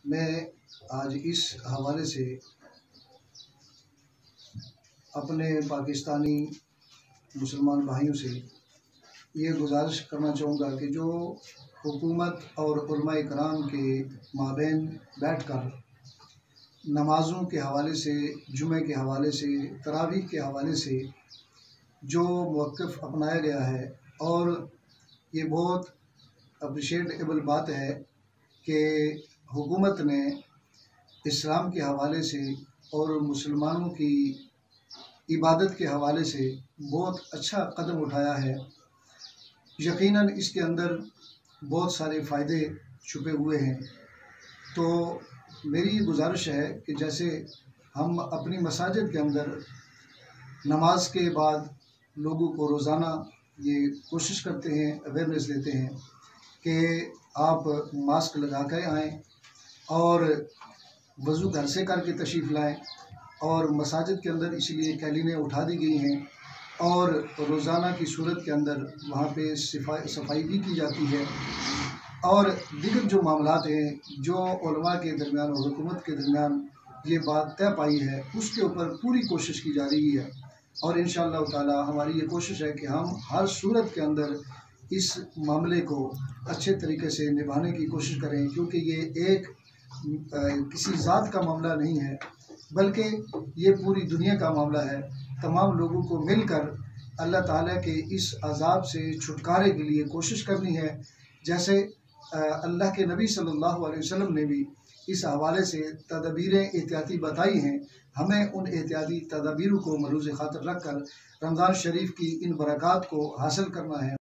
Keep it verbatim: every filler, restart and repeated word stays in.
मैं आज इस हवाले से अपने पाकिस्तानी मुसलमान भाइयों से ये गुजारिश करना चाहूँगा कि जो हुकूमत और उलमाए कराम के माबैन बैठकर नमाज़ों के हवाले से, जुमे के हवाले से, तरावीह के हवाले से जो मौक़िफ़ अपनाया गया है, और ये बहुत अप्रिशिएटेबल बात है कि हुकूमत ने इस्लाम के हवाले से और मुसलमानों की इबादत के हवाले से बहुत अच्छा कदम उठाया है। यकीनन इसके अंदर बहुत सारे फ़ायदे छुपे हुए हैं। तो मेरी गुजारिश है कि जैसे हम अपनी मसाजिद के अंदर नमाज के बाद लोगों को रोज़ाना ये कोशिश करते हैं, अवेयरनेस देते हैं कि आप मास्क लगा कर आएँ और वज़ू घर से करके तशरीफ़ लाएँ, और मसाजिद के अंदर इसलिए कैलीनें उठा दी गई हैं और रोज़ाना की सूरत के अंदर वहाँ पे सफाई सफाई भी की जाती है। और दीगर जो मामलात हैं जो उलमा के दरमियान और हुकूमत के दरमियान ये बात तय पाई है, उसके ऊपर पूरी कोशिश की जा रही है। और इंशाअल्लाह ताला हमारी ये कोशिश है कि हम हर सूरत के अंदर इस मामले को अच्छे तरीके से निभाने की कोशिश करें, क्योंकि ये एक आ, किसी ज़ात का मामला नहीं है, बल्कि ये पूरी दुनिया का मामला है। तमाम लोगों को मिलकर अल्लाह ताला के इस अज़ाब से छुटकारे के लिए कोशिश करनी है। जैसे अल्लाह के नबी सल्लल्लाहु अलैहि वसल्लम ने भी इस हवाले से तदबीरें एहतियाती बताई हैं। हमें उन एहतियाती तदबीरों को मलूज़ ख़ातिर रख कर रमज़ान शरीफ की इन बरक़ात को हासिल करना है।